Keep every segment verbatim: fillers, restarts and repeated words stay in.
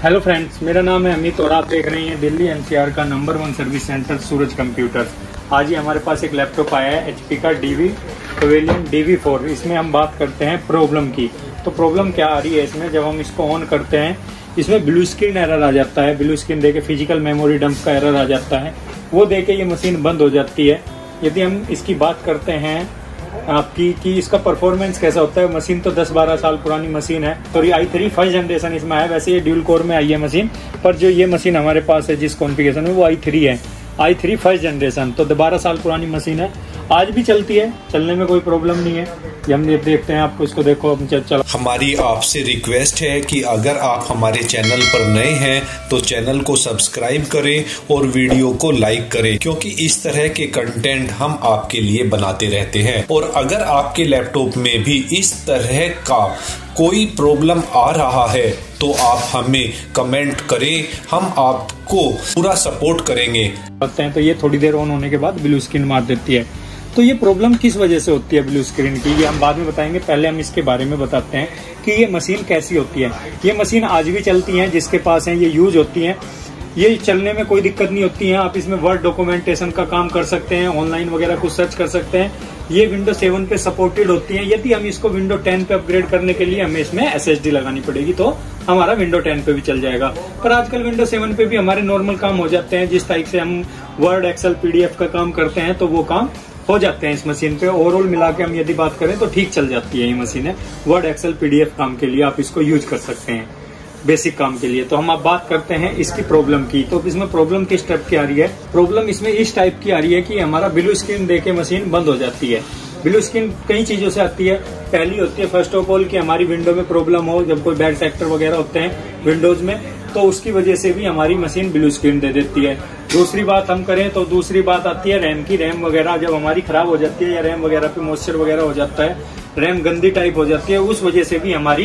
Hello friends, मेरा नाम है अमित और आप देख रहे हैं दिल्ली एनसीआर का number one service centre Suraj computers. आज ही हमारे पास एक लैपटॉप आया है एचपी का डीवी पवेलियन डीवी फोर। इसमें हम बात करते हैं प्रॉब्लम की। तो प्रॉब्लम क्या आ रही है इसमें, जब हम इसको ऑन करते हैं इसमें ब्लू स्क्रीन एरर आ जाता है। ब्लू स्क्रीन देके फिजिकल मेमोरी डंप का एरर आ जाता है, वो देके ये मशीन बंद हो जाती है। यदि हम इसकी बात करते हैं आपकी कि इसका परफॉर्मेंस कैसा होता है, मशीन तो दस बारह साल पुरानी मशीन है और ये आई थ्री फर्स्ट जनरेशन इसमें है। वैसे ये ड्यूल कोर में आई है मशीन, पर जो ये मशीन हमारे पास है जिस कॉन्फ़िगरेशन में वो आई थ्री है, आई थ्री फर्स्ट जनरेशन, तो बारह साल पुरानी मशीन है। आज भी चलती है, चलने में कोई प्रॉब्लम नहीं है। ये हम देखते हैं, आपको इसको देखो हम चल। हमारी आपसे रिक्वेस्ट है कि अगर आप हमारे चैनल पर नए हैं तो चैनल को सब्सक्राइब करें और वीडियो को लाइक करें, क्योंकि इस तरह के कंटेंट हम आपके लिए बनाते रहते हैं। और अगर आपके लैपटॉप में भी इस तरह का कोई प्रॉब्लम आ रहा है तो आप हमें कमेंट करें, हम आपको पूरा सपोर्ट करेंगे। तो ये थोड़ी देर ऑन होने के बाद ब्लू स्क्रीन मार देती है। तो ये प्रॉब्लम किस वजह से होती है ब्लू स्क्रीन की, ये हम बाद में बताएंगे। पहले हम इसके बारे में बताते हैं कि ये मशीन कैसी होती है। ये मशीन आज भी चलती है, जिसके पास है ये यूज होती है। ये चलने में कोई दिक्कत नहीं होती है। आप इसमें वर्ड डॉक्यूमेंटेशन का काम कर सकते हैं, ऑनलाइन वगैरह कुछ सर्च कर सकते हैं। ये विंडो सेवन पे सपोर्टेड होती है। यदि हम इसको विंडो टेन पे अपग्रेड करने के लिए हमें इसमें एसएसडी लगानी पड़ेगी, तो हमारा विंडो टेन पे भी चल जाएगा। पर आजकल विंडो सेवन पे भी हमारे नॉर्मल काम हो जाते हैं। जिस टाइप से हम वर्ड एक्सेल पीडीएफ का काम करते हैं तो वो काम हो जाते हैं इस मशीन पे। ओवरऑल मिला के हम यदि बात करें तो ठीक चल जाती है ये मशीन है। वर्ड एक्सेल पीडीएफ काम के लिए आप इसको यूज कर सकते हैं, बेसिक काम के लिए। तो हम अब बात करते हैं इसकी प्रॉब्लम की। तो इसमें प्रॉब्लम किस टाइप की आ रही है? प्रॉब्लम इसमें इस टाइप की आ रही है कि हमारा ब्लू स्क्रीन देके मशीन बंद हो जाती है। ब्लू स्क्रीन कई चीजों से आती है। पहली होती है फर्स्ट ऑफ ऑल कि हमारी विंडो में प्रॉब्लम हो, जब कोई बैड सेक्टर वगैरह होते हैं विंडोज में, तो उसकी वजह से भी हमारी मशीन ब्लू स्क्रीन दे देती है। दूसरी बात हम करें तो दूसरी बात आती है रैम की। रैम वगैरह जब हमारी खराब हो जाती है या रैम वगैरह पे मॉइस्चर वगैरह हो जाता है, रैम गंदी टाइप हो जाती है, उस वजह से भी हमारी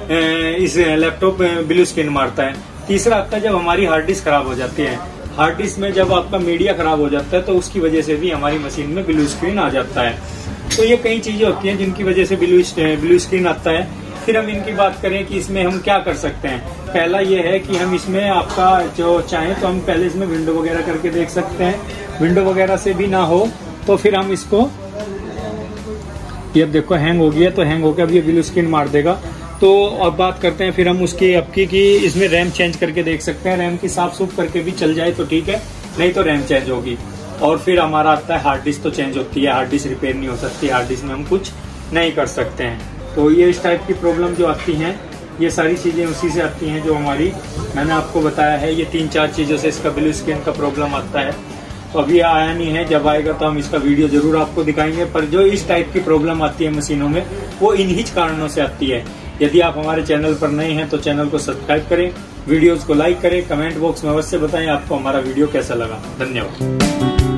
इस लैपटॉप ब्लू स्क्रीन मारता है। तीसरा आता है जब हमारी हार्ड डिस्क खराब हो जाती है। हार्ड डिस्क में जब आपका मीडिया खराब हो जाता है तो उसकी वजह से भी हमारी मशीन में ब्लू स्क्रीन आ जाता है। तो ये कई चीजें होती हैं जिनकी वजह से ब्लू ब्लू स्क्रीन आता है। फिर हम इनकी बात करें कि इसमें हम क्या कर सकते हैं। पहला ये है कि हम इसमें आपका जो चाहें तो हम पहले इसमें विंडो वगैरह करके देख सकते हैं। विंडो वगैरह से भी ना हो तो फिर हम इसको, ये अब देखो हैंग हो गया, तो हैंग होकर अब ये ब्लू स्क्रीन मार देगा। तो अब बात करते हैं फिर हम उसकी आपकी कि इसमें रैम चेंज करके देख सकते हैं। रैम की साफ सूफ करके भी चल जाए तो ठीक है, नहीं तो रैम चेंज होगी। और फिर हमारा आता है हार्ड डिस्क, तो चेंज होती है। हार्ड डिस्क रिपेयर नहीं हो सकती, हार्ड डिस्क में हम कुछ नहीं कर सकते हैं। तो ये इस टाइप की प्रॉब्लम जो आती हैं, ये सारी चीजें उसी से आती हैं जो हमारी मैंने आपको बताया है। ये तीन चार चीजों से इसका ब्लू स्क्रीन का प्रॉब्लम आता है। तो अभी आया नहीं है, जब आएगा तो हम इसका वीडियो जरूर आपको दिखाएंगे। पर जो इस टाइप की प्रॉब्लम आती है मशीनों में, वो इन्हीं कारणों से आती है। यदि आप हमारे चैनल पर नए हैं तो चैनल को सब्सक्राइब करें, वीडियोज को लाइक करें, कमेंट बॉक्स में अवश्य बताएं आपको हमारा वीडियो कैसा लगा। धन्यवाद।